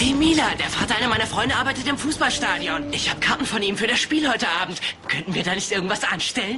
Hey Mila, der Vater einer meiner Freunde arbeitet im Fußballstadion. Ich habe Karten von ihm für das Spiel heute Abend. Könnten wir da nicht irgendwas anstellen?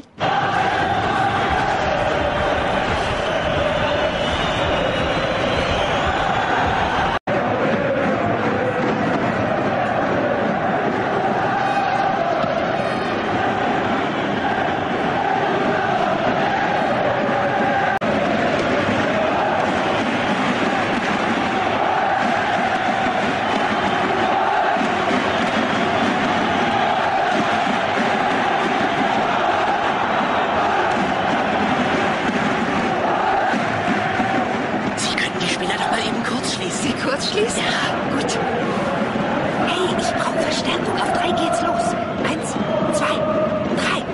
Schließen? Ja, gut. Hey, ich brauche Verstärkung. Auf 3 geht's los. 1, 2, 3.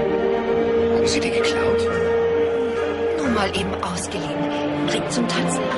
Haben Sie die geklaut? Nur mal eben ausgeliehen. Bringt zum Tanzen.